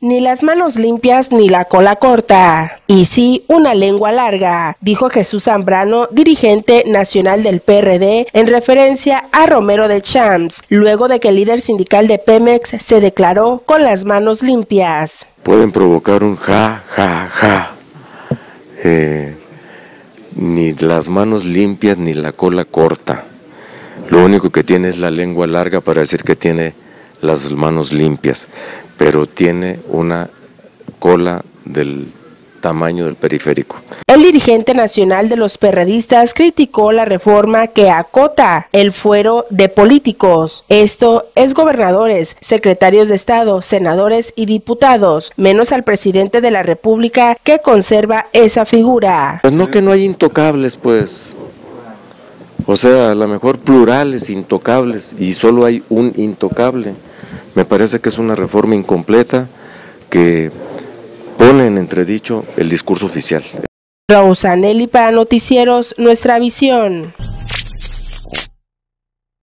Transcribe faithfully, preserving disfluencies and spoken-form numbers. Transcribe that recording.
Ni las manos limpias ni la cola corta, y sí una lengua larga, dijo Jesús Zambrano, dirigente nacional del P R D, en referencia a Romero de Champs, luego de que el líder sindical de Pemex se declaró con las manos limpias. Pueden provocar un ja, ja, ja, eh, ni las manos limpias ni la cola corta, lo único que tiene es la lengua larga para decir que tiene las manos limpias, pero tiene una cola del tamaño del periférico. El dirigente nacional de los perredistas criticó la reforma que acota el fuero de políticos. Esto es gobernadores, secretarios de Estado, senadores y diputados, menos al presidente de la República, que conserva esa figura. Pues no que no hay intocables, pues. O sea, a lo mejor plurales, intocables, y solo hay un intocable. Me parece que es una reforma incompleta que pone en entredicho el discurso oficial. Rosanelli para Noticieros Nuestra Visión.